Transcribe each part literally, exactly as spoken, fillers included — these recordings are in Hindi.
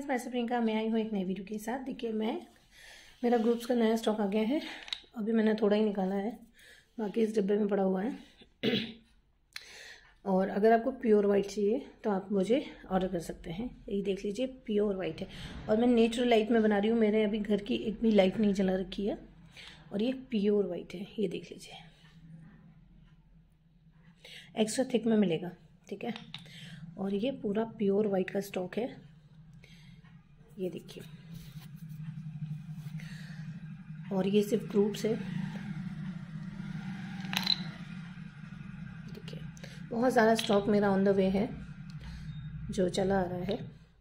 गाइस, मैं प्रियंका, मैं आई हूँ एक नई वीडियो के साथ। देखिए, मैं मेरा ग्रुप्स का नया स्टॉक आ गया है। अभी मैंने थोड़ा ही निकाला है, बाकी इस डिब्बे में पड़ा हुआ है। और अगर आपको प्योर वाइट चाहिए तो आप मुझे ऑर्डर कर सकते हैं। ये देख लीजिए, प्योर वाइट है और मैं नेचुरल लाइट में बना रही हूँ। मेरे अभी घर की एक भी लाइट नहीं जला रखी है और ये प्योर वाइट है। ये देख लीजिए, एक्स्ट्रा थिक में मिलेगा, ठीक है। और ये पूरा प्योर वाइट का स्टॉक है। ये देखिए, और ये सिर्फ ग्रुप्स है। देखिए, बहुत ज़्यादा स्टॉक मेरा ऑन द वे है जो चला आ रहा है।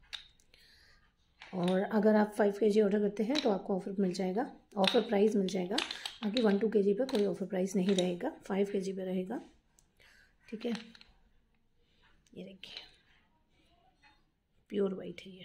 और अगर आप फाइव के जी ऑर्डर करते हैं तो आपको ऑफर मिल जाएगा, ऑफर प्राइस मिल जाएगा। बाकी वन टू के जी पर कोई ऑफर प्राइस नहीं रहेगा, फाइव के जी पर रहेगा, ठीक है। ये देखिए, प्योर वाइट है ये।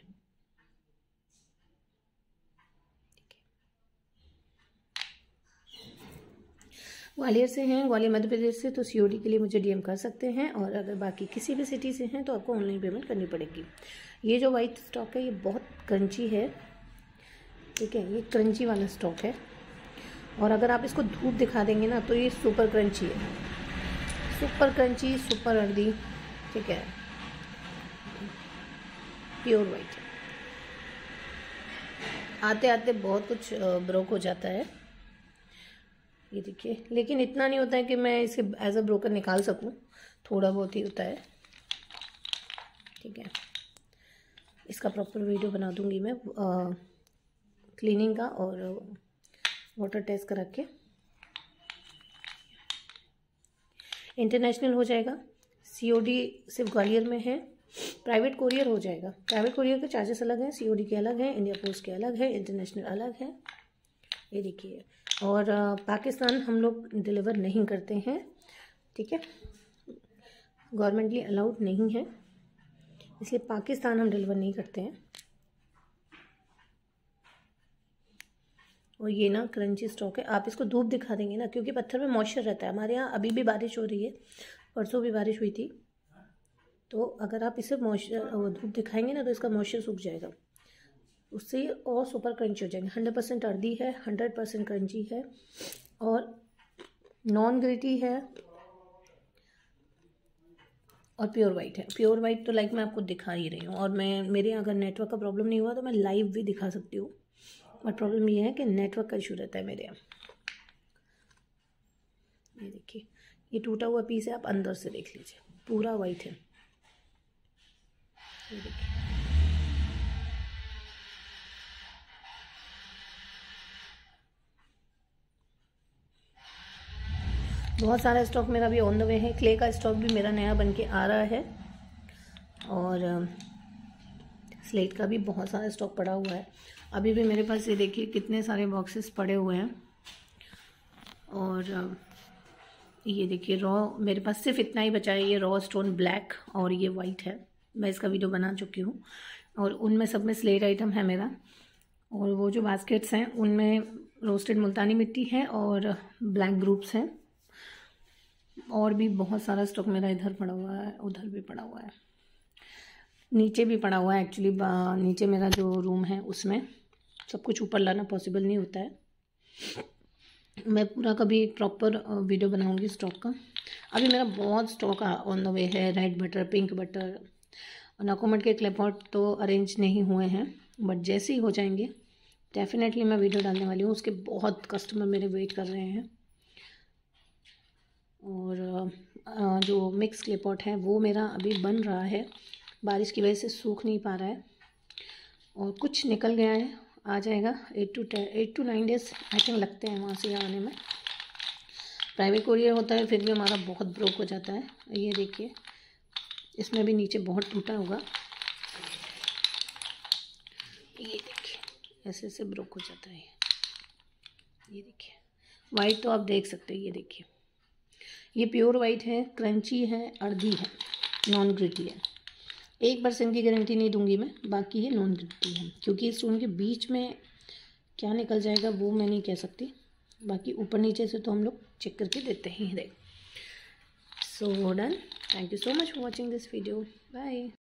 ग्वालियर से हैं, ग्वालियर मध्य प्रदेश से, तो सीओडी के लिए मुझे डीएम कर सकते हैं। और अगर बाकी किसी भी सिटी से हैं तो आपको ऑनलाइन पेमेंट करनी पड़ेगी। ये जो वाइट स्टॉक है ये बहुत क्रंची है, ठीक है। ये क्रंची वाला स्टॉक है और अगर आप इसको धूप दिखा देंगे ना तो ये सुपर क्रंची है, सुपर क्रंची, सुपर अर्दी, ठीक है। प्योर वाइट है। आते आते बहुत कुछ ब्रोक हो जाता है, ये देखिए। लेकिन इतना नहीं होता है कि मैं इसे एज अ ब्रोकर निकाल सकूं, थोड़ा बहुत ही होता है, ठीक है। इसका प्रॉपर वीडियो बना दूंगी मैं आ, क्लीनिंग का और वाटर टेस्ट करा के। इंटरनेशनल हो जाएगा, सीओडी सिर्फ ग्वालियर में है। प्राइवेट कोरियर हो जाएगा, प्राइवेट कोरियर के चार्जेस अलग हैं, सीओडी के अलग हैं, इंडिया पोस्ट के अलग है, इंटरनेशनल अलग है। ये देखिए, और पाकिस्तान हम लोग डिलीवर नहीं करते हैं, ठीक है। गवर्नमेंटली अलाउड नहीं है, इसलिए पाकिस्तान हम डिलीवर नहीं करते हैं। और ये ना क्रंची स्टॉक है। आप इसको धूप दिखा देंगे ना, क्योंकि पत्थर में मॉइस्चर रहता है। हमारे यहाँ अभी भी बारिश हो रही है, परसों भी बारिश हुई थी। तो अगर आप इसे मॉइस्चर धूप दिखाएंगे ना तो इसका मॉइस्चर सूख जाएगा, उससे और सुपर क्रंची हो जाएंगे। हंड्रेड परसेंट अर्दी है, हंड्रेड परसेंट क्रंची है और नॉन ग्रिटी है और प्योर वाइट है। प्योर वाइट तो लाइक मैं आपको दिखा ही रही हूँ। और मैं मेरे अगर नेटवर्क का प्रॉब्लम नहीं हुआ तो मैं लाइव भी दिखा सकती हूँ, बट प्रॉब्लम ये है कि नेटवर्क का इशू रहता है मेरे यहाँ। ये देखिए, ये टूटा हुआ पीस है, आप अंदर से देख लीजिए, पूरा वाइट है। ये देखिए, बहुत सारा स्टॉक मेरा भी ऑन द वे है। क्ले का स्टॉक भी मेरा नया बन के आ रहा है और स्लेट का भी बहुत सारा स्टॉक पड़ा हुआ है। अभी भी मेरे पास ये देखिए कितने सारे बॉक्सेस पड़े हुए हैं। और ये देखिए, रॉ मेरे पास सिर्फ इतना ही बचा है, ये रॉ स्टोन ब्लैक और ये वाइट है। मैं इसका वीडियो बना चुकी हूँ और उनमें सब में स्लेट आइटम है मेरा। और वो जो बास्केट्स हैं उनमें रोस्टेड मुल्तानी मिट्टी है और ब्लैक ग्रुप्स हैं। और भी बहुत सारा स्टॉक मेरा इधर पड़ा हुआ है, उधर भी पड़ा हुआ है, नीचे भी पड़ा हुआ है। एक्चुअली नीचे मेरा जो रूम है उसमें सब कुछ ऊपर लाना पॉसिबल नहीं होता है। मैं पूरा कभी प्रॉपर वीडियो बनाऊंगी स्टॉक का। अभी मेरा बहुत स्टॉक ऑन द वे है। रेड बटर, पिंक बटर, नाकोमट के क्लेपॉट तो अरेंज नहीं हुए हैं, बट जैसे ही हो जाएंगे डेफिनेटली मैं वीडियो डालने वाली हूँ। उसके बहुत कस्टमर मेरे वेट कर रहे हैं। और जो मिक्स क्ले पॉट है वो मेरा अभी बन रहा है, बारिश की वजह से सूख नहीं पा रहा है और कुछ निकल गया है, आ जाएगा। Eight to ten eight to nine days I think लगते हैं वहाँ से आने में। प्राइवेट कोरियर होता है, फिर भी हमारा बहुत ब्रोक हो जाता है। ये देखिए, इसमें भी नीचे बहुत टूटा होगा, ये देखिए ऐसे ऐसे ब्रोक हो जाता है। ये देखिए, वाइट तो आप देख सकते हैं। ये देखिए, ये प्योर वाइट है, क्रंची है, अर्धी है, नॉन ग्रिटी है। एक परसेंट की गारंटी नहीं दूंगी मैं, बाकी ये नॉन ग्रिटी है। क्योंकि इस स्टोन के बीच में क्या निकल जाएगा वो मैं नहीं कह सकती, बाकी ऊपर नीचे से तो हम लोग चेक करके देते ही हैं। So done, thank you so much for watching this video, bye.